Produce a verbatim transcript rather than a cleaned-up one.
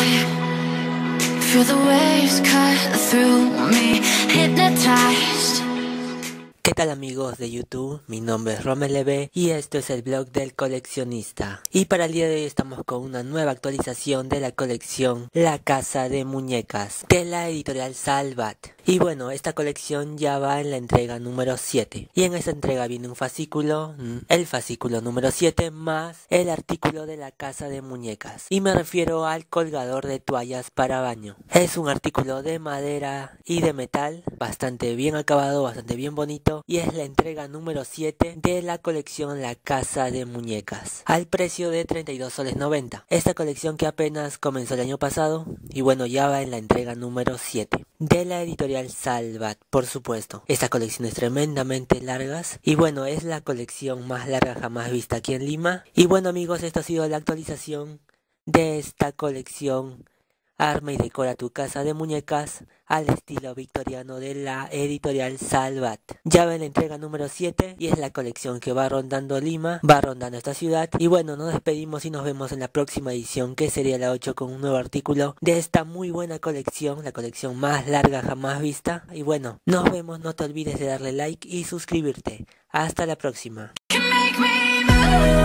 Feel the waves cut through me, hypnotized. ¿Qué tal amigos de YouTube? Mi nombre es Romel Leve y esto es el blog del coleccionista. Y para el día de hoy estamos con una nueva actualización de la colección La Casa de Muñecas de la editorial Salvat. Y bueno, esta colección ya va en la entrega número siete. Y en esta entrega viene un fascículo, el fascículo número siete más el artículo de la Casa de Muñecas. Y me refiero al colgador de toallas para baño. Es un artículo de madera y de metal, bastante bien acabado, bastante bien bonito. Y es la entrega número siete de la colección La Casa de Muñecas, al precio de treinta y dos soles noventa. Esta colección que apenas comenzó el año pasado, y bueno, ya va en la entrega número siete. De la editorial Salvat, por supuesto. Esta colección es tremendamente largas. Y bueno, es la colección más larga jamás vista aquí en Lima. Y bueno amigos, esta ha sido la actualización de esta colección Arma y decora tu casa de muñecas al estilo victoriano de la editorial Salvat. Ya va en la entrega número siete y es la colección que va rondando Lima, va rondando esta ciudad. Y bueno, nos despedimos y nos vemos en la próxima edición, que sería la ocho, con un nuevo artículo de esta muy buena colección, la colección más larga jamás vista. Y bueno, nos vemos, no te olvides de darle like y suscribirte. Hasta la próxima. Can make me move.